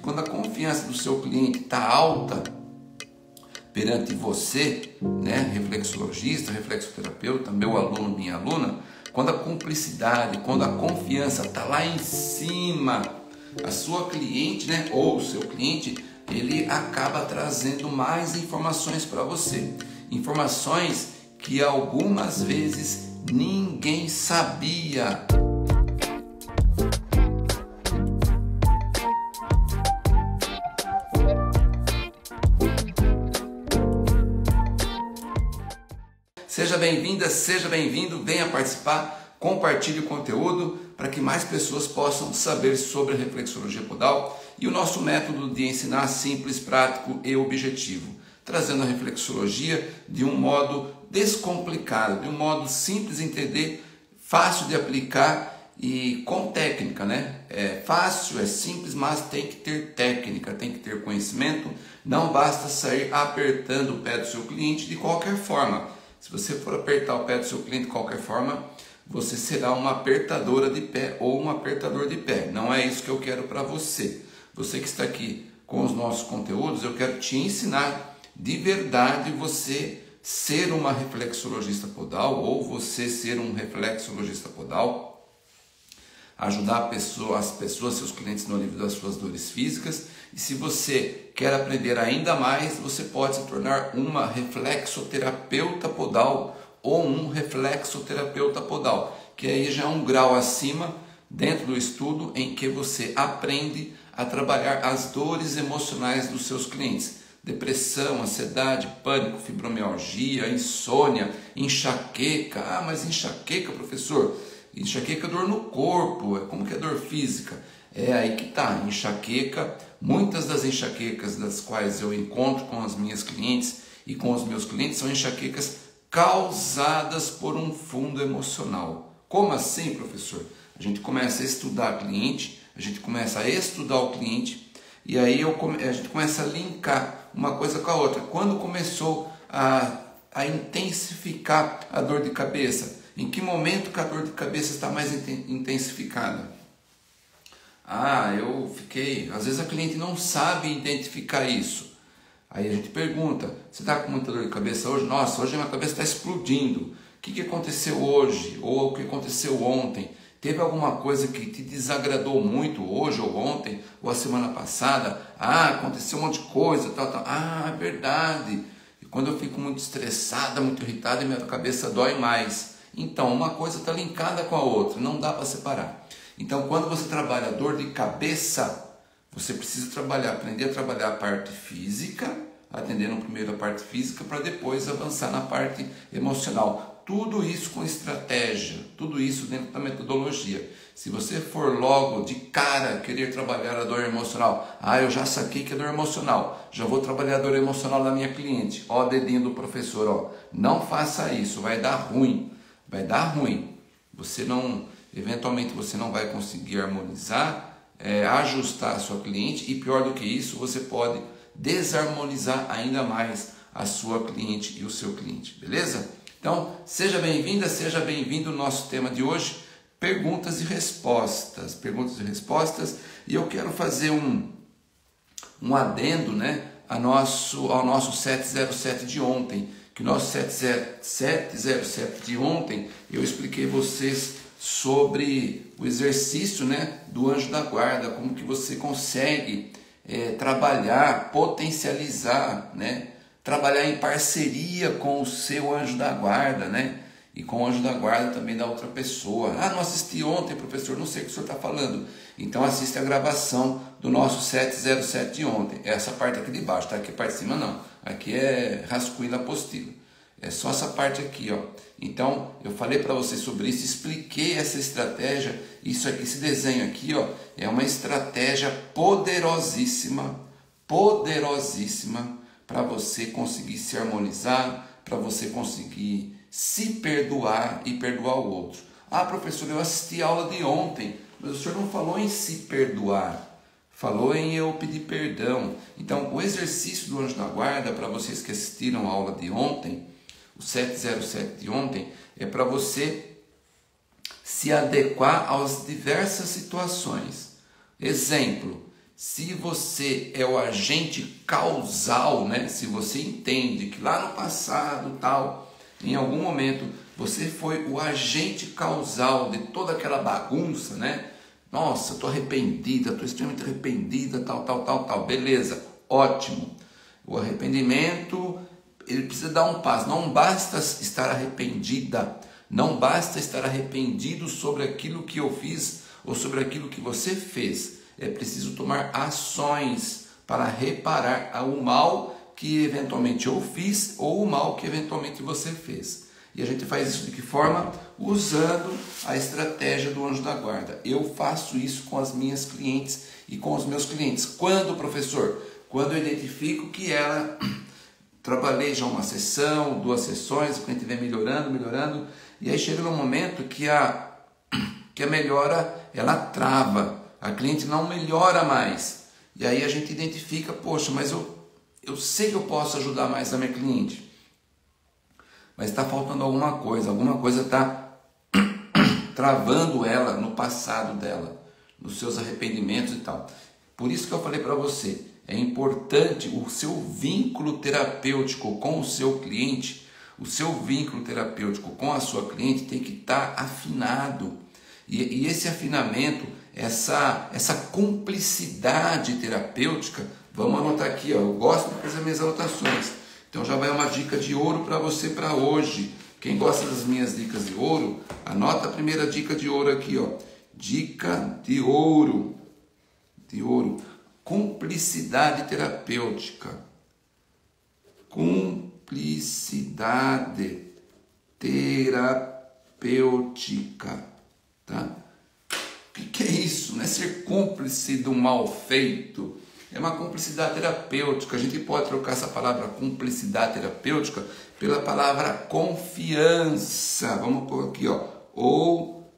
quando a confiança do seu cliente está alta perante você, né, reflexologista, reflexoterapeuta, meu aluno, minha aluna, quando a cumplicidade, quando a confiança está lá em cima, a sua cliente, né, ou o seu cliente, ele acaba trazendo mais informações para você. Informações que algumas vezes ninguém sabia. Seja bem-vinda, seja bem-vindo, venha participar, compartilhe o conteúdo para que mais pessoas possam saber sobre a reflexologia podal e o nosso método de ensinar simples, prático e objetivo, trazendo a reflexologia de um modo descomplicado, de um modo simples de entender, fácil de aplicar e com técnica, né? É fácil, é simples, mas tem que ter técnica, tem que ter conhecimento, não basta sair apertando o pé do seu cliente de qualquer forma. Se você for apertar o pé do seu cliente de qualquer forma, você será uma apertadora de pé ou um apertador de pé. Não é isso que eu quero para você. Você que está aqui com os nossos conteúdos, eu quero te ensinar de verdade você ser uma reflexologista podal ou você ser um reflexologista podal, ajudar as pessoas, seus clientes no alívio das suas dores físicas. E se você quer aprender ainda mais, você pode se tornar uma reflexoterapeuta podal ou um reflexoterapeuta podal, que aí já é um grau acima dentro do estudo em que você aprende a trabalhar as dores emocionais dos seus clientes. Depressão, ansiedade, pânico, fibromialgia, insônia, enxaqueca. Ah, mas enxaqueca, professor? Enxaqueca é dor no corpo, como que é dor física? É aí que está, enxaqueca, muitas das enxaquecas das quais eu encontro com as minhas clientes e com os meus clientes são enxaquecas causadas por um fundo emocional. Como assim, professor? A gente começa a estudar o cliente, a gente começa a estudar o cliente e aí a gente começa a linkar uma coisa com a outra. Quando começou a intensificar a dor de cabeça? Em que momento que a dor de cabeça está mais intensificada? Às vezes a cliente não sabe identificar isso. Aí a gente pergunta, você está com muita dor de cabeça hoje? Nossa, hoje a minha cabeça está explodindo. O que aconteceu hoje? Ou o que aconteceu ontem? Teve alguma coisa que te desagradou muito hoje ou ontem? Ou a semana passada? Aconteceu um monte de coisa, tal. É verdade. E quando eu fico muito estressada, muito irritada, minha cabeça dói mais. Então, uma coisa está linkada com a outra, não dá para separar. Então, quando você trabalha a dor de cabeça, você precisa aprender a trabalhar a parte física, atendendo primeiro a parte física, para depois avançar na parte emocional. Tudo isso com estratégia, tudo isso dentro da metodologia. Se você for logo de cara querer trabalhar a dor emocional, eu já saquei que é dor emocional, já vou trabalhar a dor emocional da minha cliente, ó, dedinho do professor, ó, não faça isso, vai dar ruim. Vai dar ruim, eventualmente você não vai conseguir harmonizar, ajustar a sua cliente e pior do que isso, você pode desarmonizar ainda mais a sua cliente e o seu cliente, beleza? Então, seja bem-vinda, seja bem-vindo ao nosso tema de hoje, perguntas e respostas, e eu quero fazer um adendo, né, ao nosso 707 de ontem. Que o nosso 707 de ontem, eu expliquei vocês sobre o exercício, né, do anjo da guarda, como que você consegue trabalhar, potencializar, né, trabalhar em parceria com o seu anjo da guarda, né, e com o anjo da guarda também da outra pessoa. Não assisti ontem, professor, não sei o que o senhor está falando. Então assiste a gravação do nosso 707 de ontem. Essa parte aqui de baixo, tá? Aqui a parte de cima não. Aqui é rascunho da apostila. É só essa parte aqui, ó. Então, eu falei para vocês sobre isso, expliquei essa estratégia. Isso aqui, esse desenho aqui, ó, é uma estratégia poderosíssima para você conseguir se harmonizar, para você conseguir se perdoar e perdoar o outro. Professor, eu assisti a aula de ontem, mas o senhor não falou em se perdoar, falou em eu pedir perdão. Então, o exercício do anjo da guarda, para vocês que assistiram a aula de ontem, o 707 de ontem, é para você se adequar às diversas situações. Exemplo, Se você é o agente causal, né? Se você entende que lá no passado, tal, em algum momento, você foi o agente causal de toda aquela bagunça, né? Nossa, estou arrependida, estou extremamente arrependida, tal. Beleza, ótimo. O arrependimento, ele precisa dar um passo. Não basta estar arrependida, não basta estar arrependido sobre aquilo que eu fiz ou sobre aquilo que você fez. É preciso tomar ações para reparar o mal que eventualmente eu fiz ou o mal que eventualmente você fez. E a gente faz isso de que forma? Usando a estratégia do anjo da guarda. Eu faço isso com as minhas clientes e com os meus clientes. Quando, professor? Quando eu identifico que ela trabalhei já uma sessão, 2 sessões, o cliente vem melhorando, e aí chega num momento que a melhora, ela trava. A cliente não melhora mais. E aí a gente identifica, poxa, mas eu sei que eu posso ajudar mais a minha cliente. Mas está faltando alguma coisa está travando ela no passado dela, nos seus arrependimentos e tal. Por isso que eu falei para você, é importante o seu vínculo terapêutico com o seu cliente, o seu vínculo terapêutico com a sua cliente tem que estar afinado. E esse afinamento, essa cumplicidade terapêutica, vamos anotar aqui, ó, eu gosto de fazer minhas anotações. Então já vai uma dica de ouro para você para hoje. Quem gosta das minhas dicas de ouro, anota a primeira dica de ouro aqui, ó. Dica de ouro. Cumplicidade terapêutica. Cumplicidade terapêutica. Tá? O que é isso? Não é ser cúmplice do mal feito. É uma cumplicidade terapêutica. A gente pode trocar essa palavra cumplicidade terapêutica pela palavra confiança. Vamos pôr aqui, ó. Ou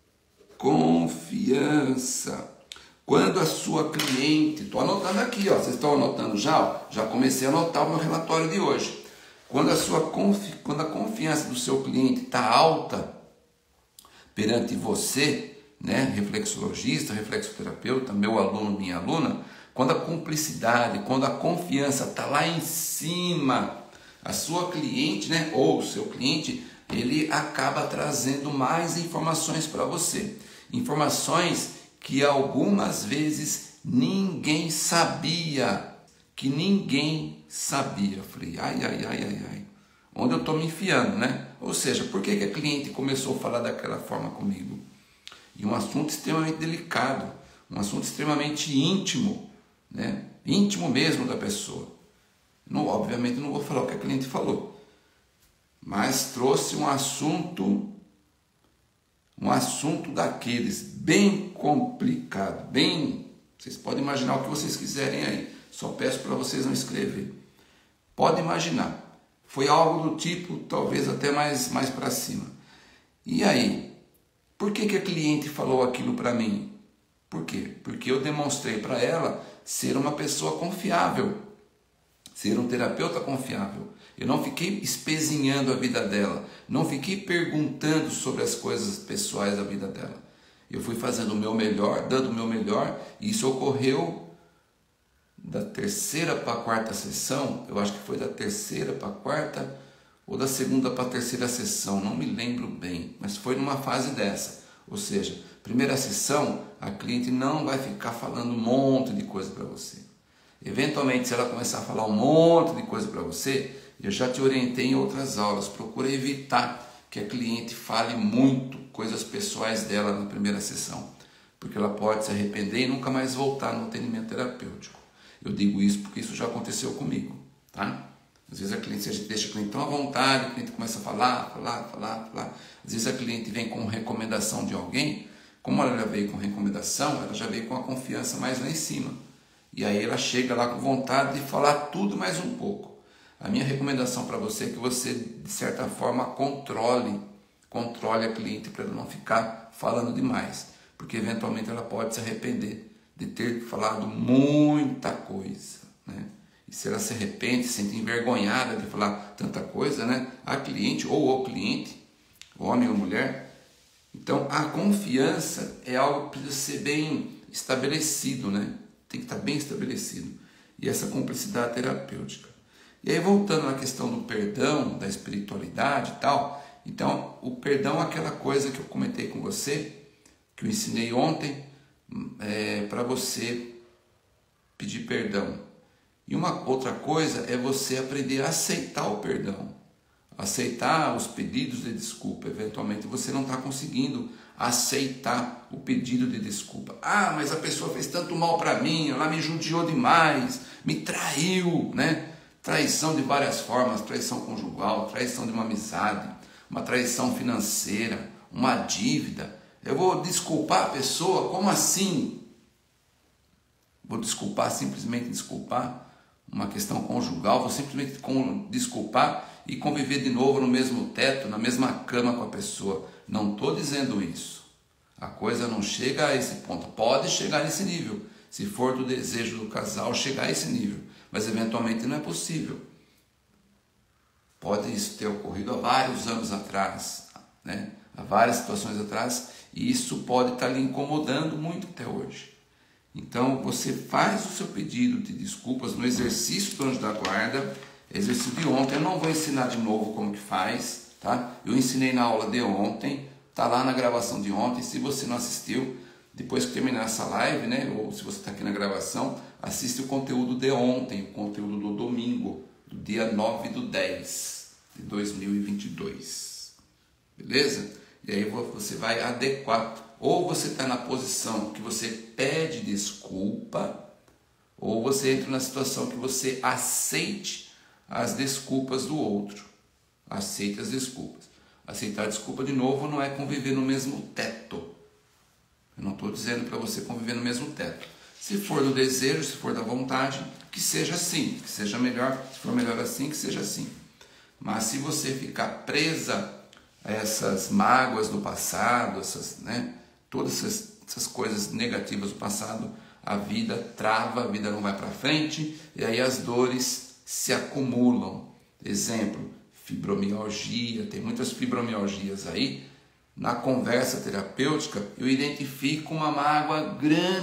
confiança. Quando a sua cliente... Estou anotando aqui, ó. Vocês estão anotando já? Ó? Já comecei a anotar o meu relatório de hoje. Quando a confiança do seu cliente está alta perante você, né? Reflexologista, reflexoterapeuta, meu aluno, minha aluna... Quando a cumplicidade, quando a confiança está lá em cima, a sua cliente, né, ou o seu cliente, ele acaba trazendo mais informações para você. Informações que algumas vezes ninguém sabia. Eu falei, ai. Onde eu estou me enfiando, né? Ou seja, por que a cliente começou a falar daquela forma comigo? E um assunto extremamente delicado, um assunto extremamente íntimo, né? Íntimo mesmo da pessoa. Não, obviamente não vou falar o que a cliente falou, mas trouxe um assunto daqueles bem complicado, bem, vocês podem imaginar o que vocês quiserem aí, só peço para vocês não escrever. Pode imaginar, foi algo do tipo, talvez até mais para cima. E aí, por que a cliente falou aquilo para mim? Por quê? Porque eu demonstrei para ela ser uma pessoa confiável, ser um terapeuta confiável. Eu não fiquei espezinhando a vida dela, não fiquei perguntando sobre as coisas pessoais da vida dela. Eu fui fazendo o meu melhor, dando o meu melhor, e isso ocorreu da 3ª para a 4ª sessão, eu acho que foi da 3ª para a 4ª, ou da 2ª para a 3ª sessão, não me lembro bem, mas foi numa fase dessa. Ou seja, primeira sessão, a cliente não vai ficar falando um monte de coisa para você. Eventualmente, se ela começar a falar um monte de coisa para você, eu já te orientei em outras aulas, procura evitar que a cliente fale muito coisas pessoais dela na primeira sessão, porque ela pode se arrepender e nunca mais voltar no atendimento terapêutico. Eu digo isso porque isso já aconteceu comigo, tá? Às vezes a gente deixa a cliente tão à vontade, a cliente começa a falar. Às vezes a cliente vem com recomendação de alguém, como ela já veio com recomendação, ela já veio com a confiança mais lá em cima. E aí ela chega lá com vontade de falar tudo mais um pouco. A minha recomendação para você é que você, de certa forma, controle a cliente para ela não ficar falando demais. Porque eventualmente ela pode se arrepender de ter falado muita coisa, né? E se ela se arrepende, se sente envergonhada de falar tanta coisa, né? A cliente ou o cliente, homem ou mulher. Então a confiança é algo que precisa ser bem estabelecido, né? tem que estar bem estabelecido. E essa cumplicidade terapêutica. E aí, voltando na questão do perdão, da espiritualidade e tal, então, o perdão é aquela coisa que eu comentei com você, que eu ensinei ontem, para você pedir perdão. E uma outra coisa é você aprender a aceitar o perdão, aceitar os pedidos de desculpa. Eventualmente você não está conseguindo aceitar o pedido de desculpa. Ah, mas a pessoa fez tanto mal para mim, ela me judiou demais, me traiu, né? Traição de várias formas, traição conjugal, traição de uma amizade, uma traição financeira, uma dívida. Eu vou desculpar a pessoa? Como assim? Vou desculpar, simplesmente desculpar uma questão conjugal, vou simplesmente desculpar e conviver de novo no mesmo teto, na mesma cama com a pessoa. Não estou dizendo isso. A coisa não chega a esse ponto. Pode chegar nesse nível, se for do desejo do casal chegar a esse nível, mas eventualmente não é possível. Pode isso ter ocorrido há vários anos atrás, né? Há várias situações atrás, e isso pode estar lhe incomodando muito até hoje. Então você faz o seu pedido de desculpas no exercício do anjo da guarda, exercício de ontem. Eu não vou ensinar de novo como que faz, tá? Eu ensinei na aula de ontem, tá lá na gravação de ontem. Se você não assistiu, depois que terminar essa live, né? Ou se você está aqui na gravação, assiste o conteúdo de ontem, o conteúdo do domingo, do dia 9/10 de 2022. Beleza? E aí você vai adequar. Ou você está na posição que você pede desculpa, ou você entra na situação que você aceite as desculpas do outro. Aceite as desculpas. Aceitar a desculpa, de novo, não é conviver no mesmo teto. Eu não estou dizendo para você conviver no mesmo teto. Se for do desejo, se for da vontade, que seja assim, que seja melhor. Se for melhor assim, que seja assim. Mas se você ficar presa a essas mágoas do passado, todas essas coisas negativas do passado, a vida trava, a vida não vai para frente, e aí as dores se acumulam. Exemplo, fibromialgia, tem muitas fibromialgias aí. Na conversa terapêutica, eu identifico uma mágoa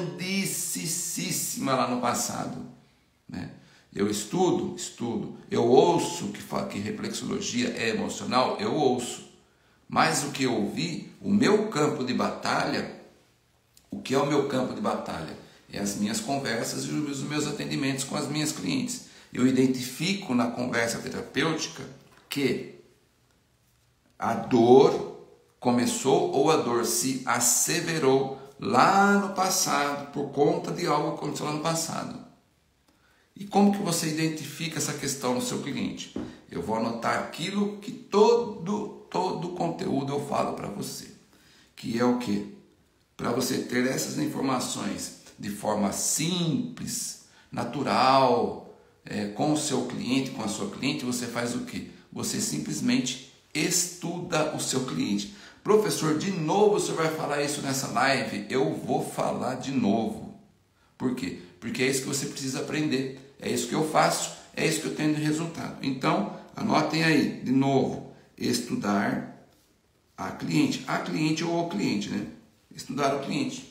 grandíssima lá no passado, né? Eu estudo, eu ouço que reflexologia é emocional, eu ouço. Mas o que eu ouvi, o meu campo de batalha, o que é o meu campo de batalha? É as minhas conversas e os meus atendimentos com as minhas clientes. Eu identifico na conversa terapêutica que a dor começou ou a dor se asseverou lá no passado por conta de algo que aconteceu lá no passado. E como que você identifica essa questão no seu cliente? Eu vou anotar aquilo que todo o conteúdo eu falo para você. Que é o quê? Para você ter essas informações de forma simples, natural, com o seu cliente, com a sua cliente, você faz o quê? Você simplesmente estuda o seu cliente. Professor, de novo você vai falar isso nessa live? Eu vou falar de novo. Por quê? Porque é isso que você precisa aprender. É isso que eu faço, é isso que eu tenho de resultado. Então, anotem aí, de novo, estudar a cliente ou o cliente, né? Estudar o cliente.